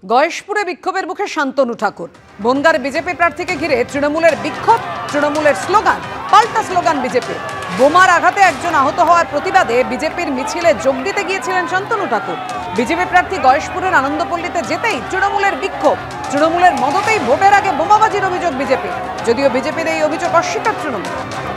গয়েশপুরে বিক্ষোভের মুখে শান্তনু ঠাকুর। বনগাঁর বিজেপি প্রার্থীকে ঘিরে তৃণমূলের বিক্ষোভ, তৃণমূলের স্লোগান, পাল্টা স্লোগান বিজেপি। বোমার আঘাতে একজন আহত হওয়ার প্রতিবাদে বিজেপির মিছিলে যোগ দিতে গিয়েছিলেন শান্তনু ঠাকুর। বিজেপি প্রার্থী গয়েশপুরের আনন্দপল্লীতে যেতেই তৃণমূলের বিক্ষোভ, তৃণমূলের মদতেই ভোটের আগে বোমাবাজির অভিযোগ বিজেপি। যদিও বিজেপির এই অভিযোগ অস্বীকার তৃণমূল।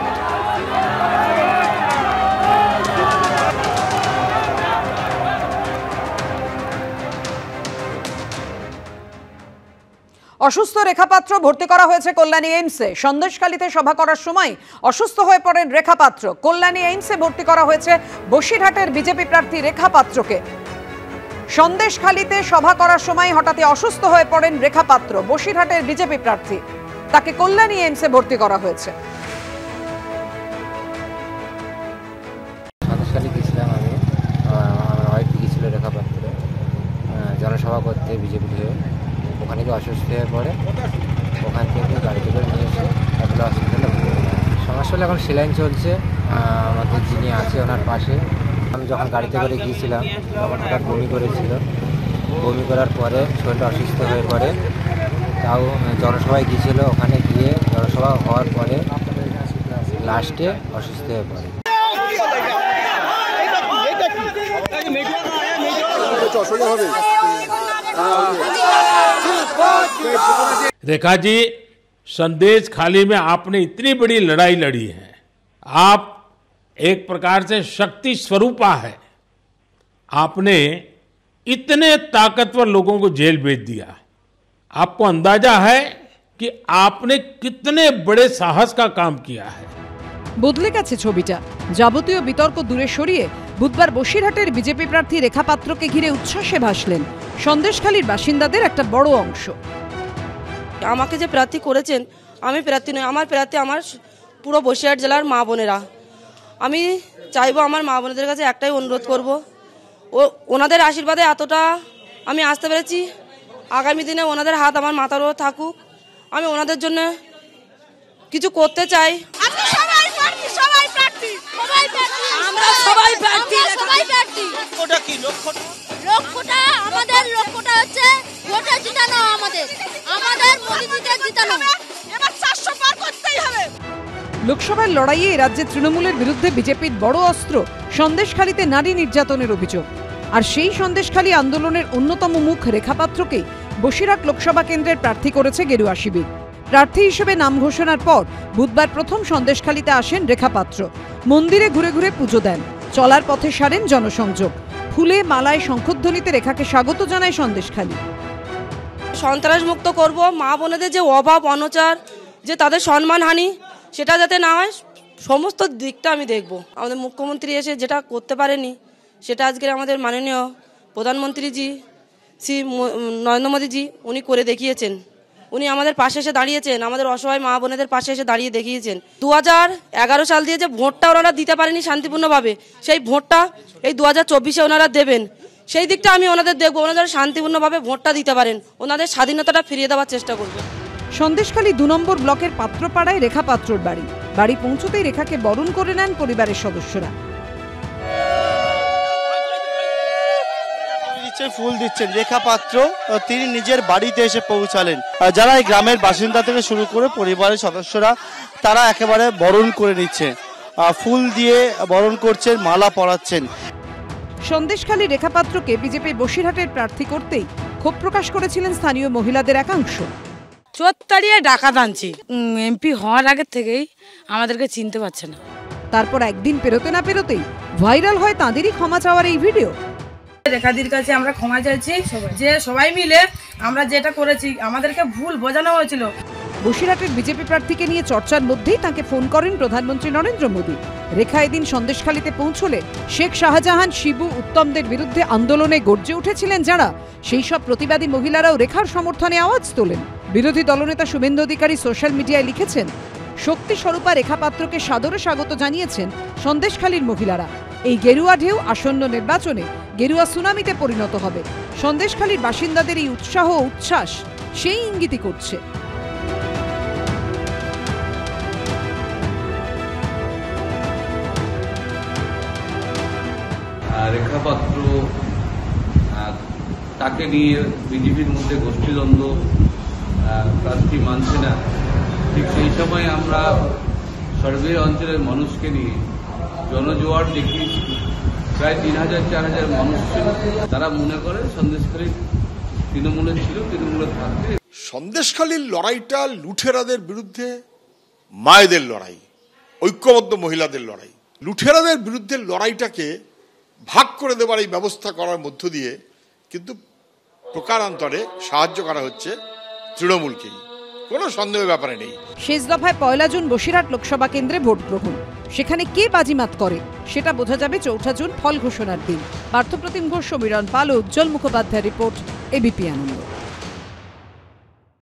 অসুস্থ রেখা পাত্র ভর্তি করা হয়েছে কল্যাণী এইমসে। সন্দেশখালীতে সভা করার সময় অসুস্থ হয়ে পড়েন রেখা পাত্র। কল্যাণী এইমসে ভর্তি করা হয়েছে বসিরহাটের বিজেপি প্রার্থী রেখা পাত্রকে। সন্দেশখালীতে সভা করার সময় হঠাৎই অসুস্থ হয়ে পড়েন রেখা পাত্র, বসিরহাটের বিজেপি প্রার্থী। তাকে কল্যাণী এইমসে ভর্তি করা হয়েছে। সন্দেশখালী গেছিলাম আমি, আমার ওয়াইফ গিয়েছিল রেখা পাত্র জনসভা করতে বিজেপি হয়ে। ওখানে গিয়ে অসুস্থ হয়ে পড়ে, ওখান থেকে গাড়িতে করে নিয়ে এসে অ্যাপোলো হসপিটালে সমস্যা হলে এখন সেলাইন চলছে। আমাদের যিনি আছে ওনার পাশে, আমি যখন গাড়িতে করে গিয়েছিলাম তখন হঠাৎ বমি করেছিল। বমি করার পরে শরীরটা অসুস্থ হয়ে পড়ে, তাও জনসভায় গিয়েছিল। ওখানে গিয়ে জনসভা হওয়ার পরে লাস্টে অসুস্থ হয়ে পড়ে। रेखा जी, संदेशखाली में आपने इतनी बड़ी लड़ाई लड़ी है। आप एक प्रकार से शक्ति स्वरूपा है। आपने इतने ताकतवर लोगों को जेल भेज दिया। आपको अंदाजा है कि आपने कितने बड़े साहस का काम किया है। বদলে গেছে ছবিটা। যাবতীয় বিতর্ক দূরে সরিয়ে বুধবার বসিরহাটের বিজেপি প্রার্থী রেখা পাত্রকে ঘিরে উচ্ছ্বাসে ভাসলেন সন্দেশখালীর বাসিন্দাদের একটা বড় অংশ। আমাকে যে প্রার্থী করেছেন, আমি প্রার্থী নই, আমার প্রার্থী আমার পুরো বসিরহাট জেলার মা বোনেরা। আমি চাইবো, আমার মা বোনেদের কাছে একটাই অনুরোধ করব, ওনাদের আশীর্বাদে এতটা আমি আসতে পেরেছি। আগামী দিনে ওনাদের হাত আমার মাথার উপর থাকুক। আমি ওনাদের জন্য কিছু করতে চাই। লক্ষ্যটা হচ্ছে ভোটে জিতানো, আমাদের মোদিজিকে জিতানো। এবার 400 পার করতেই হবে। লোকসভার লড়াইয়ে রাজ্যে তৃণমূলের বিরুদ্ধে বিজেপির বড় অস্ত্র সন্দেশখালীতে নারী নির্যাতনের অভিযোগ। আর সেই সন্দেশখালী আন্দোলনের অন্যতম মুখ রেখা পাত্রকেই বসিরহাট লোকসভা কেন্দ্রের প্রার্থী করেছে গেরুয়া শিবির। প্রার্থী হিসেবে নাম ঘোষণার পর বুধবার প্রথম সন্দেশখালীতে আসেন রেখা পাত্র। মন্দিরে ঘুরে ঘুরে পুজো দেন, চলার পথে সারেন জনসংযোগ। ফুলে মালায় শঙ্খধ্বনিতে রেখাকে স্বাগত জানায় সন্দেশখালী। সন্ত্রাস মুক্ত করব, মা বোনেদের যে অভাব অনাচার, যে তাদের সম্মানহানি, সেটা যাতে না হয়, সমস্ত দিকটা আমি দেখব। আমাদের মুখ্যমন্ত্রী এসে যেটা করতে পারেনি, সেটা আজকে আমাদের মাননীয় প্রধানমন্ত্রীজি শ্রী নরেন্দ্র মোদীজি উনি করে দেখিয়েছেন। উনি আমাদের পাশে এসে দাঁড়িয়েছেন, আমাদের অসহায় মা বোনেদের পাশে এসে দাঁড়িয়ে দেখিয়েছেন। 2011 সাল দিয়ে যে ভোটটা ওনারা দিতে পারেনি শান্তিপূর্ণভাবে, সেই ভোটটা এই 2024-এ ওনারা দেবেন। সেই দিকটা আমি ওনাদের দেখবো, ওনারা শান্তিপূর্ণভাবে ভোটটা দিতে পারেন, ওনাদের স্বাধীনতাটা ফিরিয়ে দেওয়ার চেষ্টা করবো। সন্দেশখালী 2 নম্বর ব্লকের পাত্রপাড়ায় রেখা পাত্রর বাড়ি। বাড়ি পৌঁছতেই রেখাকে বরণ করে নেন পরিবারের সদস্যরা। ফুল দিচ্ছেন রেখা পাত্র, তিনি নিজের বাড়িতে এসে পৌঁছালেন। যারা এই গ্রামের বাসিন্দা থেকে শুরু করে পরিবারের সদস্যরা, তারা একেবারে বরণ করে নিচ্ছে, ফুল দিয়ে বরণ করছেন, মালা পরাচ্ছেন। সন্দেশখালী রেখা পাত্রকে বিজেপি বসিরহাটের প্রার্থী করতেই ক্ষোভ প্রকাশ করেছিলেন স্থানীয় মহিলাদের একাংশ। চোত্তারিয়ে ডাকাত আনছি, এমপি হওয়ার আগে থেকেই আমাদেরকে চিনতে পারছে না। তারপর একদিন পেরোতে না পেরোতেই ভাইরাল হয় তাঁদেরই ক্ষমা চাওয়ার এই ভিডিও। রেখাদির কাছে আমরা ক্ষমা চাইছি যে সবাই মিলে আমরা যেটা করেছি, আমাদেরকে ভুল বোঝানো হয়েছিল। বসিরহাটের বিজেপি প্রার্থীকে নিয়ে চর্চার মধ্যেই তাকে ফোন করেন প্রধানমন্ত্রী নরেন্দ্র মোদী। রেখা এদিন সন্দেশখালীতে পৌঁছলে শেখ শাহজাহান, শিবু, উত্তমদের বিরুদ্ধে আন্দোলনে গর্জে উঠেছিলেন যারা, সেই সব প্রতিবাদী মহিলারাও রেখার সমর্থনে আওয়াজ তোলেন। বিরোধী দলনেতা শুভেন্দু অধিকারী সোশ্যাল মিডিয়ায় লিখেছেন, শক্তি স্বরূপা রেখা পাত্রকে সাদরে স্বাগত জানিয়েছেন সন্দেশখালীর মহিলারা। এই গেরুয়া ঢেউ আসন্ন নির্বাচনে গেরুয়া সুনামিতে পরিণত হবে। সন্দেশখালীর বাসিন্দাদের এই উৎসাহ ও উচ্ছ্বাস সেই ইঙ্গিতই করছে। রেখা পাত্র তাকে নিয়ে বিজেপির মধ্যে গোষ্ঠীদ্বন্দ্ব, প্রার্থী মানছে না, ঠিক সেই সময় আমরা সর্বে অঞ্চলের মানুষকে নিয়ে জনজোয়ার দেখিয়েছি। প্রায় 3000-4000 মানুষ ছিল। তারা মনে করে সন্দেশখালী তৃণমূলে ছিল, তৃণমূলে থাকবে। সন্দেশখালীর লড়াইটা লুঠেরাদের বিরুদ্ধে মায়েদের লড়াই, ঐক্যবদ্ধ মহিলাদের লড়াই। লুঠেরাদের বিরুদ্ধে লড়াইটাকে ভাগ করে দেওয়ার এই ব্যবস্থা করার মধ্য দিয়ে কিন্তু প্রকারান্তরে সাহায্য করা হচ্ছে তৃণমূলকেই, কোনো সন্দেহের ব্যাপারে নেই। শেষ দফায় 1 জুন বসিরহাট লোকসভা কেন্দ্রে ভোট গ্রহণ। সেখানে কে বাজিমাত করে সেটা বোঝা যাবে 4 জুন ফল ঘোষণার দিন। পার্থপ্রতিম ঘোষ, সমীরণ পাল, উজ্জ্বল মুখোপাধ্যায় রিপোর্ট, এবিপি আনন্দ।